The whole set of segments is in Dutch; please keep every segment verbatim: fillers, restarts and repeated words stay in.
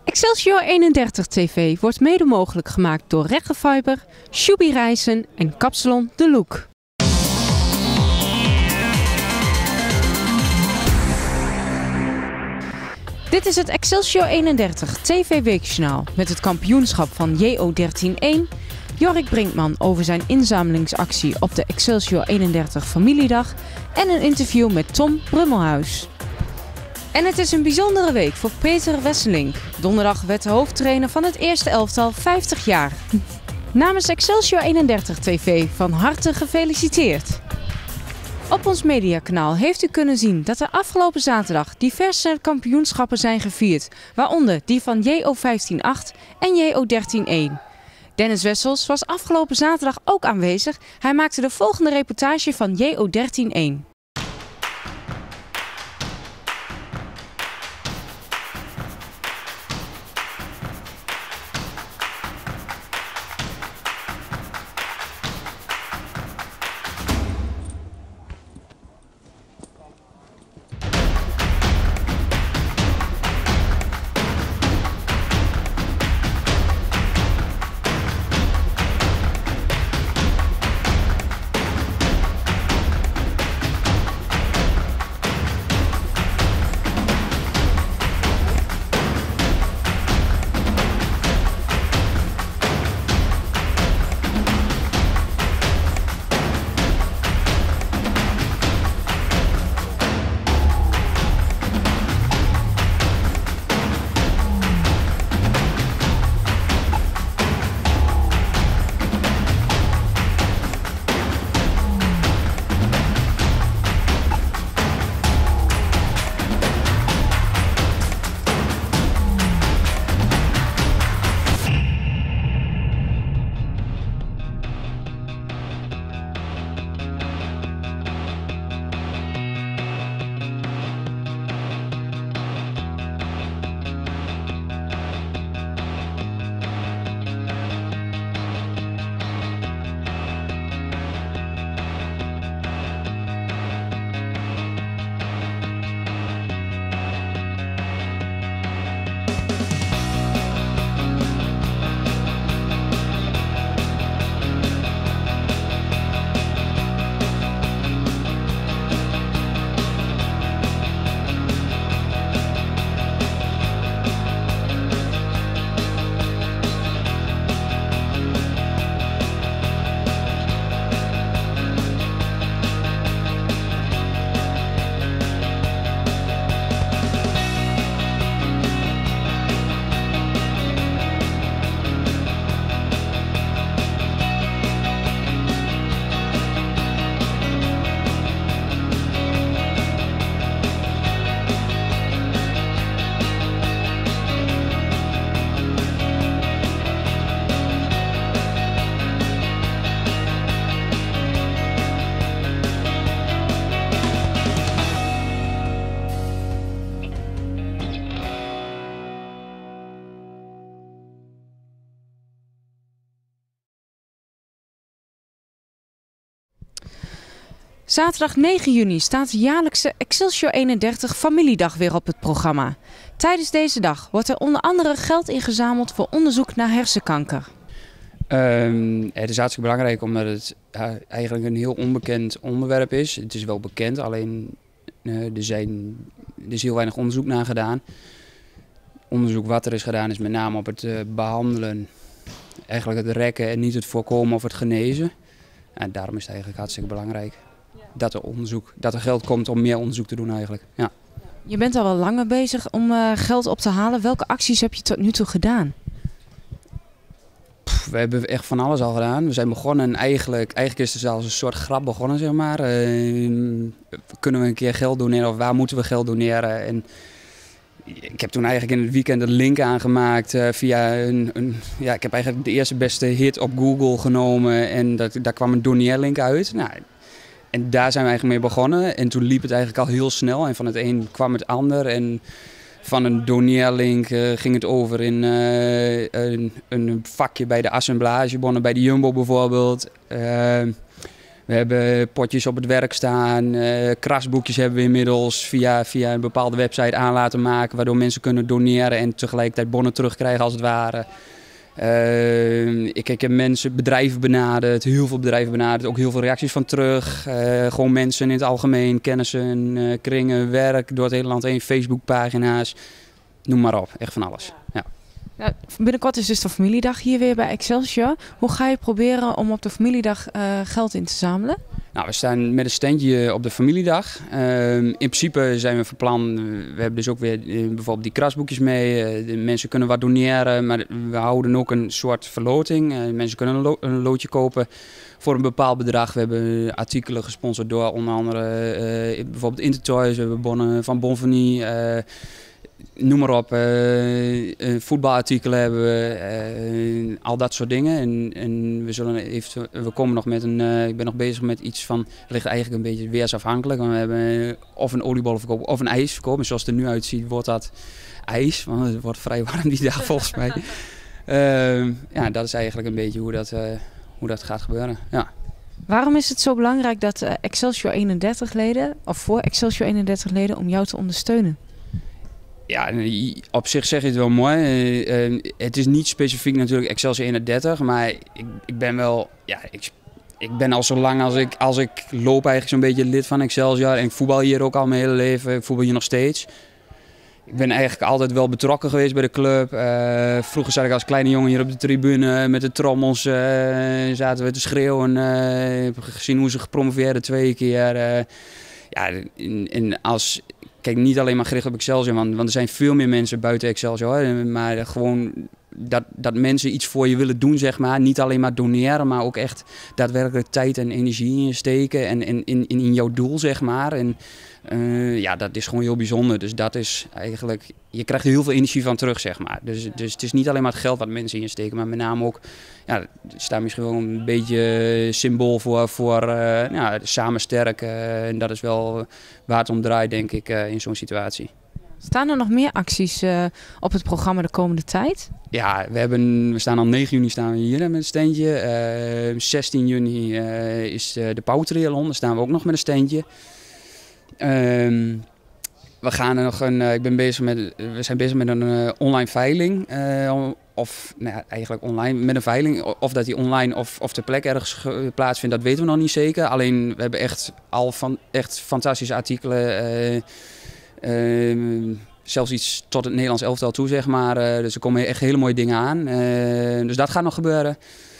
Excelsior eenendertig T V wordt mede mogelijk gemaakt door Reggefiber, Shubi Reizen en Kapsalon De Look. Dit is het Excelsior eenendertig T V Weekjournaal met het kampioenschap van J O dertien één, Jorik Brinkman over zijn inzamelingsactie op de Excelsior eenendertig Familiedag en een interview met Tom Brummelhuis. En het is een bijzondere week voor Peter Wesselink. Donderdag werd de hoofdtrainer van het eerste elftal vijftig jaar. Namens Excelsior eenendertig T V van harte gefeliciteerd. Op ons mediakanaal heeft u kunnen zien dat er afgelopen zaterdag diverse kampioenschappen zijn gevierd, waaronder die van J O vijftien acht en J O dertien één. Dennis Wessels was afgelopen zaterdag ook aanwezig. Hij maakte de volgende reportage van J O dertien één. Zaterdag negen juni staat de jaarlijkse Excelsior eenendertig Familiedag weer op het programma. Tijdens deze dag wordt er onder andere geld ingezameld voor onderzoek naar hersenkanker. Um, het is hartstikke belangrijk omdat het uh, eigenlijk een heel onbekend onderwerp is. Het is wel bekend, alleen uh, er, zijn, er is heel weinig onderzoek naar gedaan. Onderzoek wat er is gedaan is met name op het uh, behandelen, eigenlijk het rekken en niet het voorkomen of het genezen. En daarom is het eigenlijk hartstikke belangrijk dat er, onderzoek, dat er geld komt om meer onderzoek te doen eigenlijk. Ja. Je bent al wel langer bezig om uh, geld op te halen. Welke acties heb je tot nu toe gedaan? Pff, we hebben echt van alles al gedaan. We zijn begonnen eigenlijk, eigenlijk is het zelfs een soort grap begonnen, zeg maar. Uh, kunnen we een keer geld doneren of waar moeten we geld doneren? En ik heb toen eigenlijk in het weekend een link aangemaakt uh, via een, een... Ja, ik heb eigenlijk de eerste beste hit op Google genomen en dat, daar kwam een doneerlink uit. Nou, en daar zijn we eigenlijk mee begonnen. En toen liep het eigenlijk al heel snel. En van het een kwam het ander. En van een doneerlink uh, ging het over in uh, een, een vakje bij de assemblagebonnen, bij de Jumbo bijvoorbeeld. Uh, We hebben potjes op het werk staan, uh, krasboekjes hebben we inmiddels via, via een bepaalde website aan laten maken, waardoor mensen kunnen doneren en tegelijkertijd bonnen terugkrijgen als het ware. Uh, ik, ik heb mensen, bedrijven benaderd, heel veel bedrijven benaderd, ook heel veel reacties van terug. Uh, gewoon mensen in het algemeen, kennissen, uh, kringen, werk, door het hele land heen, Facebookpagina's, noem maar op, echt van alles. Ja. Nou, binnenkort is dus de familiedag hier weer bij Excelsior. Hoe ga je proberen om op de familiedag uh, geld in te zamelen? Nou, we staan met een standje op de familiedag. Uh, in principe zijn we van plan, we hebben dus ook weer uh, bijvoorbeeld die krasboekjes mee. Uh, de mensen kunnen wat doneren, maar we houden ook een soort verloting. Uh, mensen kunnen een, lo een loodje kopen voor een bepaald bedrag. We hebben artikelen gesponsord door onder andere uh, bijvoorbeeld Intertoys. We hebben bonnen van Bonvanie. Uh, Noem maar op, uh, uh, voetbalartikelen hebben we, uh, al dat soort dingen. En, en we, zullen even, we komen nog met een, uh, ik ben nog bezig met iets van, het ligt eigenlijk een beetje weersafhankelijk. Want we hebben uh, of een oliebollenverkoop of een ijsverkoop. En zoals het er nu uitziet wordt dat ijs, want het wordt vrij warm die dag volgens mij. Uh, ja, dat is eigenlijk een beetje hoe dat, uh, hoe dat gaat gebeuren. Ja. Waarom is het zo belangrijk dat uh, Excelsior eenendertig leden, of voor Excelsior eenendertig leden, om jou te ondersteunen? Ja, op zich zeg je het wel mooi. Uh, uh, het is niet specifiek natuurlijk Excelsior eenendertig, maar ik, ik ben wel, ja, ik, ik ben al zo lang als ik, als ik loop eigenlijk zo'n beetje lid van Excelsior. En ik voetbal hier ook al mijn hele leven, ik voetbal hier nog steeds. Ik ben eigenlijk altijd wel betrokken geweest bij de club. Uh, vroeger zat ik als kleine jongen hier op de tribune met de trommels, uh, zaten we te schreeuwen. Uh, ik heb gezien hoe ze gepromoveerd twee keer. Uh, ja, en, en als... Kijk, niet alleen maar gericht op Excelsior, want, want er zijn veel meer mensen buiten Excelsior. Maar gewoon dat, dat mensen iets voor je willen doen, zeg maar. Niet alleen maar doneren, maar ook echt daadwerkelijk tijd en energie in je steken. En, en in, in, in jouw doel, zeg maar. En uh, ja, dat is gewoon heel bijzonder. Dus dat is eigenlijk, je krijgt er heel veel energie van terug, zeg maar. Dus, dus het is niet alleen maar het geld wat mensen in je steken, maar met name ook, ja, het staat misschien wel een beetje symbool voor, voor uh, ja, samen sterk. Uh, en dat is wel waar het om draait, denk ik, uh, in zo'n situatie. Staan er nog meer acties uh, op het programma de komende tijd? Ja, we, hebben, we staan al negen juni staan we hier met een standje. Uh, zestien juni uh, is uh, de Pauwtriathlon, daar staan we ook nog met een standje. Uh, we gaan er nog een, uh, ik ben bezig met, we zijn bezig met een uh, online veiling. Uh, of nou ja, eigenlijk online met een veiling. Of dat die online of, of ter plekke ergens plaatsvindt, dat weten we nog niet zeker. Alleen we hebben echt al van echt fantastische artikelen. Uh, Uh, zelfs iets tot het Nederlands elftal toe, zeg maar. Uh, dus er komen echt hele mooie dingen aan. Uh, dus dat gaat nog gebeuren.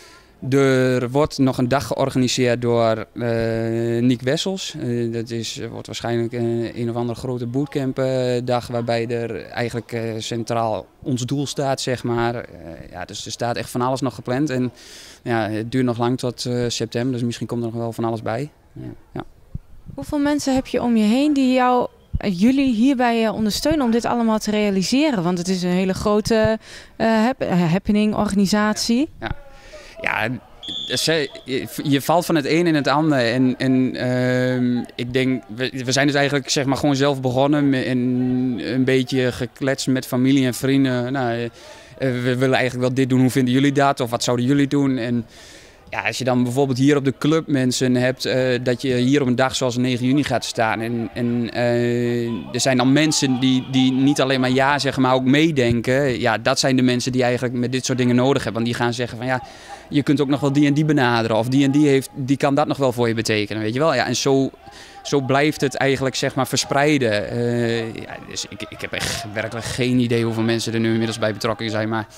Er wordt nog een dag georganiseerd door uh, Nick Wessels. Uh, dat is, wordt waarschijnlijk uh, een of andere grote bootcamp uh, dag waarbij er eigenlijk uh, centraal ons doel staat, zeg maar. Uh, ja, dus er staat echt van alles nog gepland. En ja, het duurt nog lang tot uh, september, dus misschien komt er nog wel van alles bij. Uh, ja. Hoeveel mensen heb je om je heen die jou... jullie hierbij ondersteunen om dit allemaal te realiseren? Want het is een hele grote uh, happening, organisatie. Ja, ja. ja je valt van het een in het ander. En, en uh, ik denk, we, we zijn dus eigenlijk zeg maar gewoon zelf begonnen. En een beetje gekletst met familie en vrienden. Nou, uh, we willen eigenlijk wel dit doen, hoe vinden jullie dat? Of wat zouden jullie doen? En ja, als je dan bijvoorbeeld hier op de club mensen hebt, uh, dat je hier op een dag zoals negen juni gaat staan. En, en uh, er zijn dan mensen die, die niet alleen maar ja zeggen, maar ook meedenken. Ja, dat zijn de mensen die eigenlijk met dit soort dingen nodig hebben. Want die gaan zeggen van ja, je kunt ook nog wel die en die benaderen. Of die en die, heeft, die kan dat nog wel voor je betekenen, weet je wel. Ja, en zo, zo blijft het eigenlijk zeg maar verspreiden. Uh, ja, dus ik, ik heb echt werkelijk geen idee hoeveel mensen er nu inmiddels bij betrokken zijn, maar...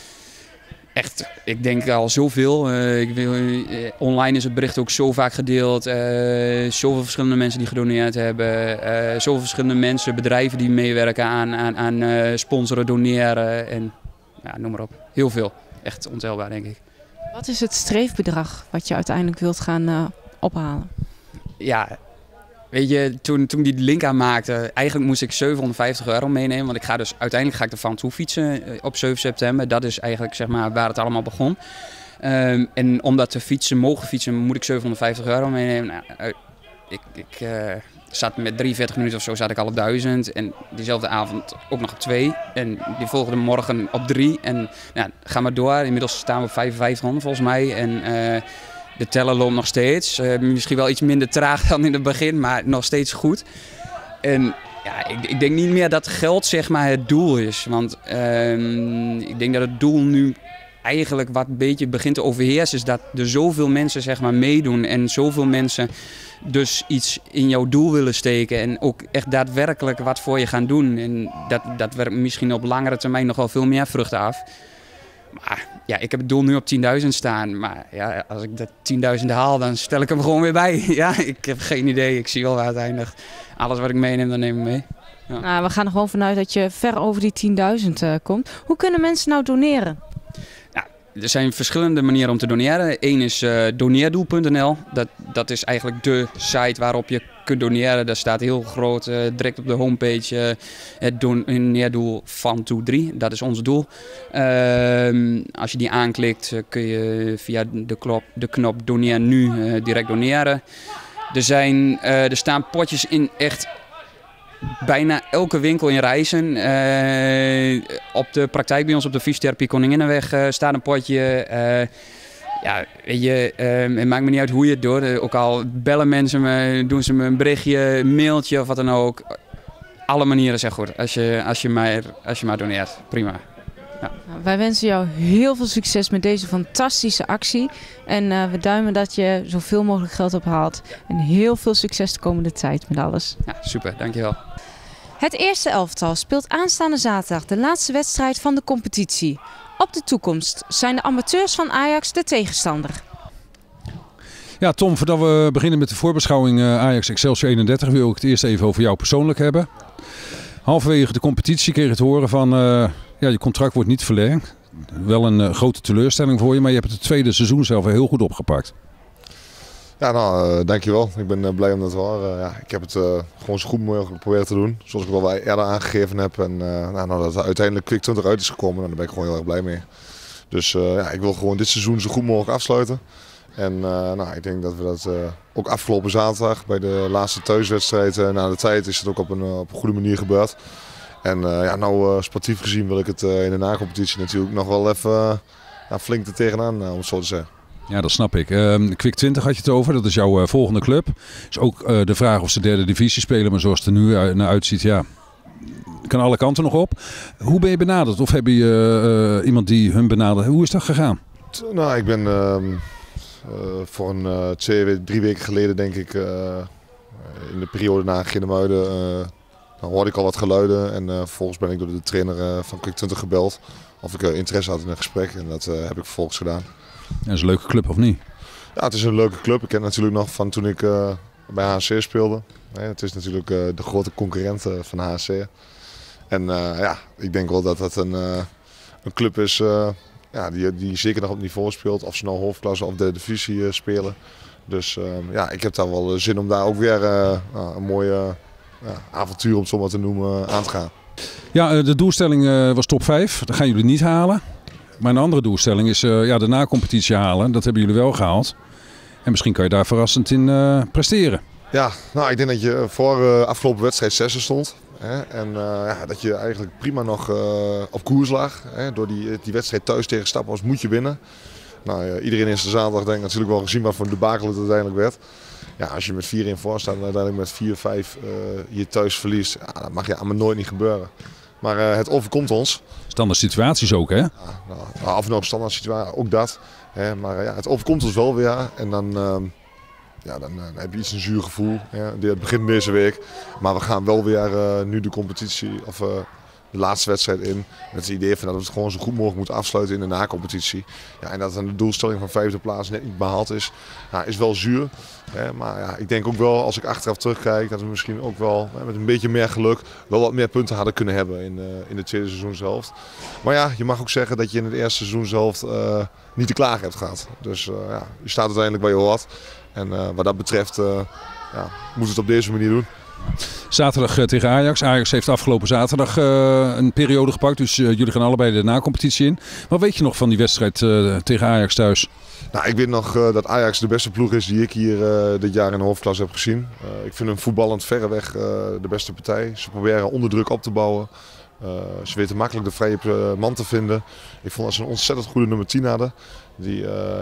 Echt, ik denk al zoveel. Uh, ik wil, uh, online is het bericht ook zo vaak gedeeld. Uh, zoveel verschillende mensen die gedoneerd hebben. Uh, zoveel verschillende mensen, bedrijven die meewerken aan, aan, aan uh, sponsoren, doneren. En ja, noem maar op. Heel veel. Echt ontelbaar, denk ik. Wat is het streefbedrag wat je uiteindelijk wilt gaan uh, ophalen? Ja, weet je, toen, toen ik die link aanmaakte, eigenlijk moest ik zevenhonderdvijftig euro meenemen. Want ik ga dus, uiteindelijk ga ik er van toe fietsen op zeven september. Dat is eigenlijk zeg maar waar het allemaal begon. Um, en om dat te fietsen, mogen fietsen, moet ik zevenhonderdvijftig euro meenemen. Nou, ik ik uh, zat met drieënveertig minuten of zo zat ik al op duizend. En diezelfde avond ook nog op twee. En die volgende morgen op drie. En nou, ga maar door. Inmiddels staan we op vijfenvijftighonderd volgens mij. En... Uh, de teller loopt nog steeds. Uh, misschien wel iets minder traag dan in het begin, maar nog steeds goed. En ja, ik, ik denk niet meer dat geld zeg maar het doel is. Want uh, ik denk dat het doel nu eigenlijk wat een beetje begint te overheersen is dat er zoveel mensen zeg maar meedoen en zoveel mensen dus iets in jouw doel willen steken en ook echt daadwerkelijk wat voor je gaan doen. En dat, dat werkt misschien op langere termijn nog wel veel meer vruchten af. Maar ja, ik heb het doel nu op tienduizend staan. Maar ja, als ik dat tienduizend haal, dan stel ik hem gewoon weer bij. Ja, ik heb geen idee. Ik zie wel waar het eindigt. Alles wat ik meeneem, dan neem ik mee. Ja. Nou, we gaan er gewoon vanuit dat je ver over die tienduizend uh, komt. Hoe kunnen mensen nou doneren? Er zijn verschillende manieren om te doneren. Eén is uh, doneerdoel punt n l. Dat, dat is eigenlijk de site waarop je kunt doneren. Daar staat heel groot uh, direct op de homepage uh, het doneerdoel van Toe drie. Dat is ons doel. Uh, als je die aanklikt uh, kun je via de, klop, de knop doneer nu uh, direct doneren. Er, zijn, uh, er staan potjes in echt bijna elke winkel in Rijssen. Uh, op de praktijk bij ons op de Fysiotherapie Koninginnenweg uh, staat een potje. Uh, ja, weet je, uh, het maakt me niet uit hoe je het doet. Uh, ook al bellen mensen me, doen ze me een berichtje, een mailtje of wat dan ook. Alle manieren zijn goed als je, als je, maar, als je maar doneert. Prima. Ja. Nou, wij wensen jou heel veel succes met deze fantastische actie. En uh, we duimen dat je zoveel mogelijk geld ophaalt. En heel veel succes de komende tijd met alles. Ja, super, dankjewel. Het eerste elftal speelt aanstaande zaterdag de laatste wedstrijd van de competitie. Op de toekomst zijn de amateurs van Ajax de tegenstander. Ja, Tom, voordat we beginnen met de voorbeschouwing uh, Ajax Excelsior eenendertig wil ik het eerst even over jou persoonlijk hebben. Halverwege de competitie kreeg je te horen van uh, ja, je contract wordt niet verlengd. Wel een uh, grote teleurstelling voor je, maar je hebt het tweede seizoen zelf heel goed opgepakt. Ja, nou, uh, dankjewel. Ik ben uh, blij om dat te horen. Uh, ja, ik heb het uh, gewoon zo goed mogelijk proberen te doen. Zoals ik al eerder aangegeven heb. En uh, nou, nou, dat er uiteindelijk Kwik twintig uit is gekomen, nou, daar ben ik gewoon heel erg blij mee. Dus uh, ja, ik wil gewoon dit seizoen zo goed mogelijk afsluiten. En uh, nou, ik denk dat we dat uh, ook afgelopen zaterdag bij de laatste thuiswedstrijd uh, na de tijd is het ook op een, uh, op een goede manier gebeurd. En uh, ja, nou uh, sportief gezien wil ik het uh, in de nacompetitie natuurlijk nog wel even uh, ja, flink er tegenaan, uh, om het zo te zeggen. Ja, dat snap ik. Uh, Kwik twintig had je het over, dat is jouw uh, volgende club. Is ook uh, de vraag of ze derde divisie spelen, maar zoals het er nu uh, naar uitziet, ja, kan alle kanten nog op. Hoe ben je benaderd? Of heb je uh, uh, iemand die hun benadert? Hoe is dat gegaan? Nou, ik ben uh, uh, voor een uh, twee, drie weken geleden denk ik, uh, in de periode na Ginnemuiden, uh, dan hoorde ik al wat geluiden. En uh, vervolgens ben ik door de trainer uh, van Kwik twintig gebeld of ik uh, interesse had in een gesprek. En dat uh, heb ik vervolgens gedaan. Dat is een leuke club, of niet? Ja, het is een leuke club. Ik ken het natuurlijk nog van toen ik uh, bij H C speelde. Nee, het is natuurlijk uh, de grote concurrent uh, van H C. En uh, ja, ik denk wel dat het een, uh, een club is uh, ja, die, die zeker nog op niveau speelt. Of ze nou hoofdklasse of derde divisie uh, spelen. Dus uh, ja, ik heb daar wel zin om daar ook weer uh, uh, een mooie uh, ja, avontuur, om het zo maar te noemen, uh, aan te gaan. Ja, de doelstelling uh, was top vijf. Dat gaan jullie niet halen. Maar een andere doelstelling is uh, ja, de na-competitie halen. Dat hebben jullie wel gehaald. En misschien kan je daar verrassend in uh, presteren. Ja, nou, ik denk dat je voor uh, afgelopen wedstrijd zesde stond. Hè, en uh, ja, dat je eigenlijk prima nog uh, op koers lag. Hè, door die, die wedstrijd thuis tegen Staphorst moet je winnen. Nou, uh, iedereen is de zaterdag denk ik natuurlijk wel gezien wat voor een debakel het uiteindelijk werd. Ja, als je met vier in voor staat en uiteindelijk met vier vijf uh, je thuis verliest, ja, dat mag je allemaal nooit niet gebeuren. Maar uh, het overkomt ons. Standaard situaties ook, hè? Ja, nou, af en toe standaard situatie, ook dat. Hè, maar uh, ja, het overkomt ons wel weer. En dan, uh, ja, dan, uh, dan heb je iets een zuur gevoel. Ja, het begint deze week. Maar we gaan wel weer uh, nu de competitie, of uh, de laatste wedstrijd in. Met het idee van dat we het gewoon zo goed mogelijk moeten afsluiten in de na-competitie. Ja, en dat dan de doelstelling van vijfde plaats net niet behaald is. Ja, is wel zuur. Hè, maar ja, ik denk ook wel, als ik achteraf terugkijk, dat we misschien ook wel hè, met een beetje meer geluk wel wat meer punten hadden kunnen hebben in, uh, in de tweede seizoenshelft. Maar ja, je mag ook zeggen dat je in het eerste seizoenshelft uh, niet te klagen hebt gehad. Dus uh, ja, je staat uiteindelijk waar je hoort. En uh, wat dat betreft uh, ja, moet het op deze manier doen. Zaterdag uh, tegen Ajax. Ajax heeft afgelopen zaterdag uh, een periode gepakt. Dus uh, jullie gaan allebei de na-competitie in. Wat weet je nog van die wedstrijd uh, tegen Ajax thuis? Nou, ik weet nog uh, dat Ajax de beste ploeg is die ik hier uh, dit jaar in de hoofdklasse heb gezien. Uh, ik vind hem voetballend verreweg uh, de beste partij. Ze proberen onder druk op te bouwen. Uh, ze weten makkelijk de vrije man te vinden. Ik vond dat ze een ontzettend goede nummer tien hadden. Die uh, ja,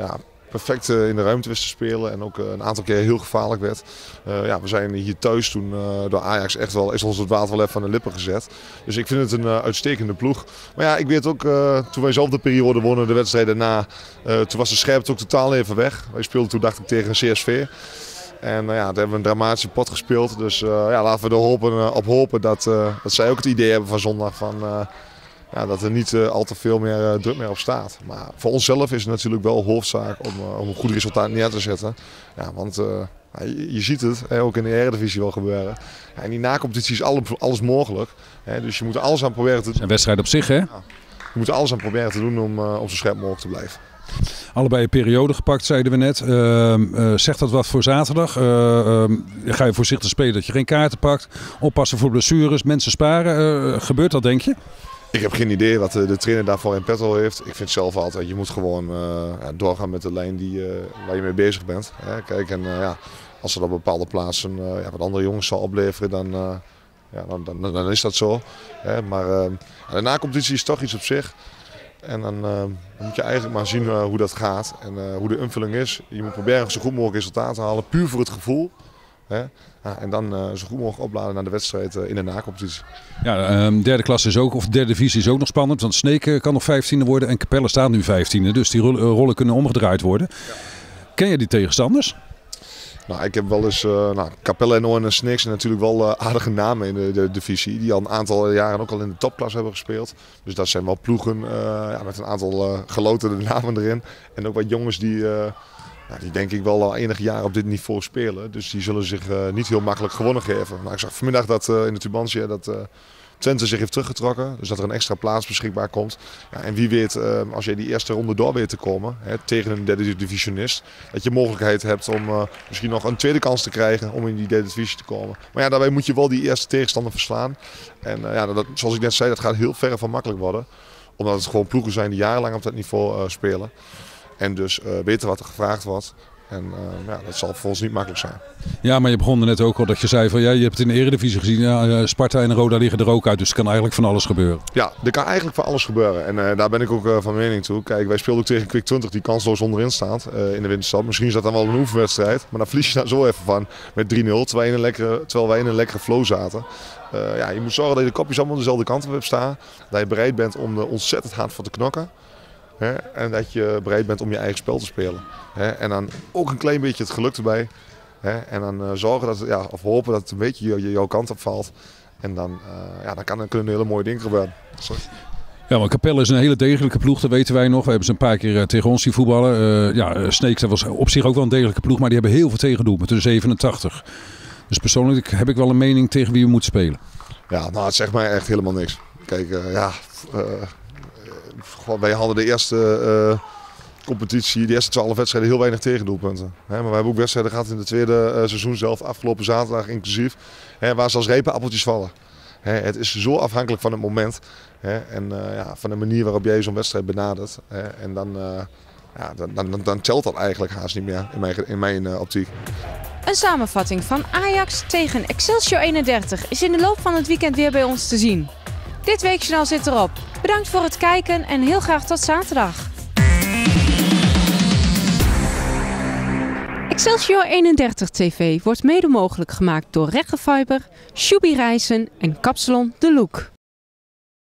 perfect uh, in de ruimte wist te spelen en ook uh, een aantal keer heel gevaarlijk werd. Uh, ja, we zijn hier thuis toen uh, door Ajax echt wel, is ons het water wel even van de lippen gezet. Dus ik vind het een uh, uitstekende ploeg. Maar ja, ik weet ook, uh, toen wij zelf de periode wonnen, de wedstrijd daarna, uh, toen was de scherpte ook totaal even weg. Wij speelden toen, dacht ik, tegen een C S V. En uh, ja, daar hebben we een dramatische pot gespeeld. Dus uh, ja, laten we er hopen, uh, op hopen dat, uh, dat zij ook het idee hebben van zondag van... Uh, Ja, dat er niet uh, al te veel meer uh, druk meer op staat. Maar voor onszelf is het natuurlijk wel hoofdzaak om, uh, om een goed resultaat neer te zetten. Ja, want uh, ja, je, je ziet het, hè, ook in de Eredivisie wel gebeuren. Ja, in die na-competitie is alles, alles mogelijk. Hè, dus je moet er alles aan proberen te doen. Een wedstrijd op zich, hè? Ja, je moet er alles aan proberen te doen om, uh, om zo scherp mogelijk te blijven. Allebei een periode gepakt, zeiden we net. Uh, uh, zegt dat wat voor zaterdag? Uh, uh, ga je voorzichtig spelen dat je geen kaarten pakt? Oppassen voor blessures, mensen sparen? Uh, gebeurt dat, denk je? Ik heb geen idee wat de trainer daarvoor in petto heeft. Ik vind zelf altijd, je moet gewoon uh, ja, doorgaan met de lijn die, uh, waar je mee bezig bent. Hè. Kijk, en uh, ja, als er op bepaalde plaatsen uh, ja, wat andere jongens zal opleveren, dan, uh, ja, dan, dan, dan is dat zo. Hè. Maar uh, de na-competitie is toch iets op zich. En dan, uh, dan moet je eigenlijk maar zien uh, hoe dat gaat en uh, hoe de invulling is. Je moet proberen zo goed mogelijk resultaten te halen, puur voor het gevoel. Hè? Ja, en dan uh, zo goed mogelijk opladen naar de wedstrijd uh, in de na-competitie. Ja, um, derde klasse is ook, of derde divisie is ook nog spannend. Want Sneek kan nog vijftiende worden en Capelle staat nu vijftiende. Dus die rollen, rollen kunnen omgedraaid worden. Ja. Ken je die tegenstanders? Nou, ik heb wel eens, uh, nou, Capelle en Oorn en Sneek zijn natuurlijk wel uh, aardige namen in de, de divisie. Die al een aantal jaren ook al in de topklasse hebben gespeeld. Dus dat zijn wel ploegen uh, ja, met een aantal uh, gelotende namen erin. En ook wat jongens die... Uh, Nou, die denk ik wel al enige jaren op dit niveau spelen. Dus die zullen zich uh, niet heel makkelijk gewonnen geven. Nou, ik zag vanmiddag dat uh, in de Tubantia dat uh, Twente zich heeft teruggetrokken. Dus dat er een extra plaats beschikbaar komt. Ja, en wie weet, uh, als je die eerste ronde door weet te komen, hè, tegen een derde divisionist, dat je mogelijkheid hebt om uh, misschien nog een tweede kans te krijgen om in die derde divisie te komen. Maar ja, daarbij moet je wel die eerste tegenstander verslaan. En uh, ja, dat, zoals ik net zei, dat gaat heel verre van makkelijk worden. Omdat het gewoon ploegen zijn die jarenlang op dat niveau uh, spelen. En dus uh, weten wat er gevraagd wordt. En uh, ja, dat zal voor ons niet makkelijk zijn. Ja, maar je begon er net ook al dat je zei van ja, je hebt het in de Eredivisie gezien. Ja, Sparta en Roda liggen er ook uit. Dus er kan eigenlijk van alles gebeuren. Ja, er kan eigenlijk van alles gebeuren. En uh, daar ben ik ook uh, van mening toe. Kijk, wij speelden ook tegen Kwik twintig die kansloos onderin staat uh, in de winterstad. Misschien is dat dan wel een oefenwedstrijd. Maar dan verlies je daar zo even van met drie nul. Terwijl, een lekkere, terwijl wij in een lekkere flow zaten. Uh, ja, je moet zorgen dat je de kopjes allemaal dezelfde kant op hebt staan. Dat je bereid bent om er ontzettend hard voor te knokken. He, en dat je bereid bent om je eigen spel te spelen. He, en dan ook een klein beetje het geluk erbij. He, en dan uh, zorgen dat, ja, of hopen dat het een beetje jouw kant op valt. En dan, uh, ja, dan, kan, dan kunnen hele mooie dingen gebeuren. Sorry. Ja, maar Capelle is een hele degelijke ploeg, dat weten wij nog. We hebben ze een paar keer uh, tegen ons zien voetballen. Uh, ja, Sneek was op zich ook wel een degelijke ploeg, maar die hebben heel veel tegendoelpunten, de zevenentachtig. Dus persoonlijk heb ik wel een mening tegen wie we moeten spelen. Ja, nou, het zegt mij echt helemaal niks. Kijk, uh, ja... Uh, wij hadden de eerste uh, competitie, de eerste twaalf wedstrijden, heel weinig tegendoelpunten. He, maar we hebben ook wedstrijden gehad in het tweede uh, seizoen zelf, afgelopen zaterdag inclusief, he, waar ze als repen appeltjes vallen. He, het is zo afhankelijk van het moment he, en uh, ja, van de manier waarop jij zo'n wedstrijd benadert. He, en dan, uh, ja, dan, dan, dan telt dat eigenlijk haast niet meer in mijn, in mijn uh, optiek. Een samenvatting van Ajax tegen Excelsior eenendertig is in de loop van het weekend weer bij ons te zien. Dit weekjournaal zit erop. Bedankt voor het kijken en heel graag tot zaterdag. Excelsior eenendertig T V wordt mede mogelijk gemaakt door Reggefiber, Shubi Reizen en Kapsalon De Look.